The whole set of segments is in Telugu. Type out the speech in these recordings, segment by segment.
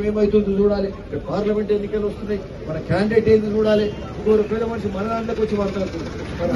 ఏమవుతుందో చూడాలి, పార్లమెంట్ ఎన్నికలు వస్తున్నాయి, మన క్యాండిడేట్ ఏంది చూడాలి. ఇంకొక పేద మనిషి మన దాంట్లోకి వచ్చి మాట్లాడుతుంది.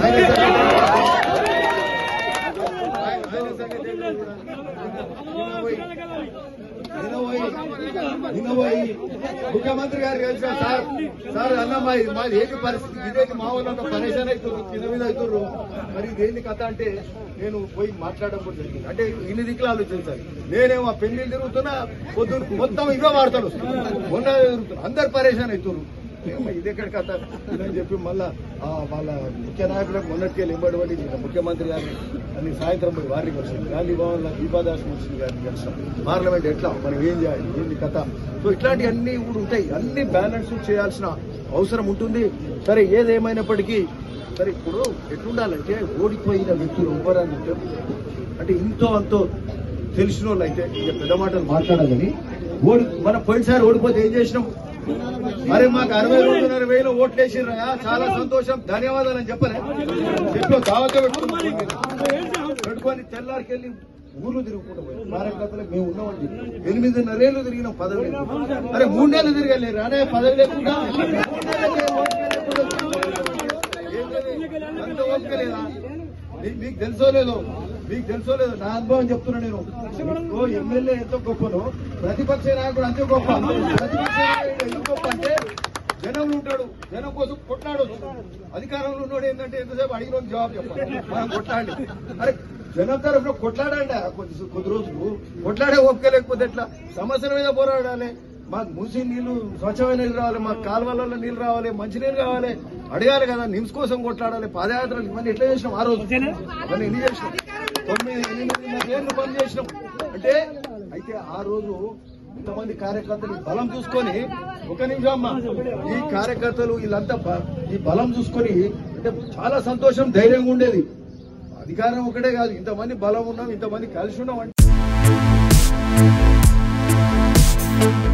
ముఖ్యమంత్రి గారు కలిసిన సార్ అన్న మాది ఏంటి పరిస్థితి, ఇదేంటి మా వాళ్ళంతా పరేషాన్ అవుతున్నారు, కింద మీద అవుతున్నారు, మరి ఇదేంటి కథ అంటే నేను పోయి మాట్లాడడం కూడా జరిగింది. అంటే ఇన్ని దిక్కులు ఆలోచించాలి. నేనేమో పెళ్లి తిరుగుతున్నా, పొద్దున్న మొత్తం ఇవే వాడతాడు, మొన్న తిరుగుతున్నా, అందరు పరేషాన్ అవుతున్నారు. ఇది ఎక్కడ కథ అని చెప్పి మళ్ళా వాళ్ళ ముఖ్య నాయకులకు మొన్నటికెళ్ళి ఇవ్వబడి ముఖ్యమంత్రి గారిని అన్ని సాయంత్రం పోయి వారిని కలిసాం. గాంధీ భవన్ లో దీపాదాస్ మున్సిపల్ గారిని కలిసాం. పార్లమెంట్ ఎట్లా మనం ఏం చేయాలి, ఏంటి కథ. సో ఇట్లాంటివన్నీ కూడా ఉంటాయి. అన్ని బ్యాలెన్స్ చేయాల్సిన అవసరం ఉంటుంది. సరే ఏదేమైనప్పటికీ సరే ఇప్పుడు ఎట్లుండాలంటే ఓడిపోయిన వ్యక్తులు ఎవ్వరని అంటే ఇంతో అంతో తెలిసిన వాళ్ళు అయితే ఇక పెద్ద మాటలు మాట్లాడాలని మనం పోయినసారి ఓడిపోతే ఏం చేసినాం, మరి మాకు 62,500 ఓట్లు వేసిర్రా, చాలా సంతోషం, ధన్యవాదాలు అని చెప్పలే చెప్పి దావత పెట్టుకొని తెల్లారికెళ్ళి ఊర్లు తిరుగుకుంటూ పోయి కార్యకర్తలకు మేము ఉన్నామండి. 8.5 ఏళ్ళు తిరిగినాం, పదవి లేదు. అరే 3 ఏళ్ళు తిరగలేరు అనే పదవి లేకుండా అంత ఓపిక లేదా? మీకు తెలుసో లేదో నా అనుభవం చెప్తున్నా. నేను ఎమ్మెల్యే ఎంతో గొప్పను, ప్రతిపక్ష నాయకుడు అంతే గొప్ప. ప్రతిపక్ష నాయకుడు ఎందుకు గొప్ప అంటే జనంలో ఉంటాడు, జనం కోసం కొట్లాడు. అధికారంలో ఉన్నాడు ఏంటంటే ఎంతసేపు అడిగిన జవాబు చెప్పాలి, మనం కొట్లాడి. అరే జనం తరఫున కొట్లాడండి కొద్ది రోజులు, కొట్లాడే ఓపిక లేకపోతే ఎట్లా? సమస్యల మీద పోరాడాలి. మాకు మూసి నీళ్లు, స్వచ్ఛమైన నీళ్ళు రావాలి, మాకు కాలువలలో నీళ్లు రావాలి, మంచినీళ్ళు కావాలి, అడగాలి కదా. నిమ్స్ కోసం కొట్లాడాలి, పాదయాత్రలు ఇవన్నీ ఎట్లా చేసినాం ఆ రోజు, అవన్నీ ఎన్ని చేసినాం? 9-8 ఏళ్ళు పని చేసినాం. అంటే అయితే ఆ రోజు ఇంతమంది కార్యకర్తలు బలం చూసుకొని, ఒక నిమిషం అమ్మా, ఈ కార్యకర్తలు వీళ్ళంతా ఈ బలం చూసుకొని అంటే చాలా సంతోషం, ధైర్యంగా ఉండేది. అధికారం ఒకటే కాదు, ఇంతమంది బలం ఉన్నాం, ఇంతమంది కలిసి ఉన్నాం అంటే